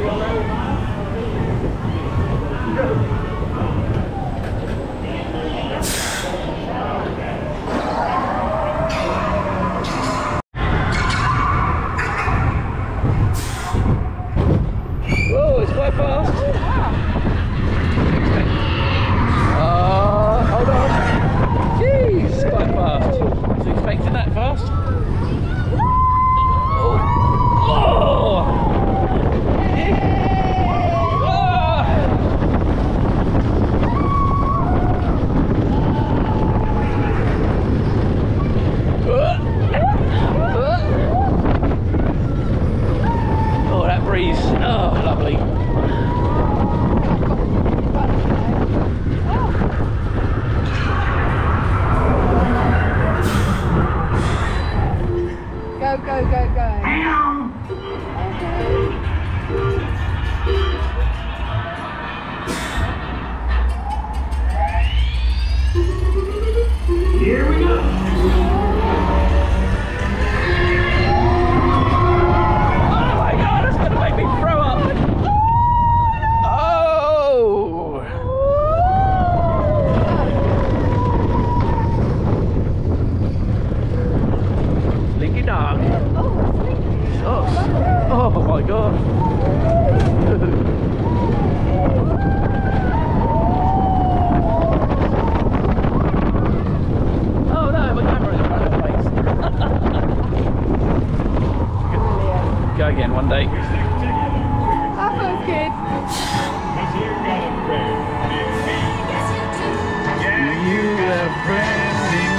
Whoa, it's quite fast. Hold on. Jeez, quite fast. Was you expecting that fast? Oh. Oh, that breeze. Oh, lovely. Go, go, go, go. Here we go. Oh my god, that's gonna make me throw up. Oh! Slinky Dog. Oh, oh my god. Oh no, my camera is in front of the face. Go again one day. That was good. You have friends in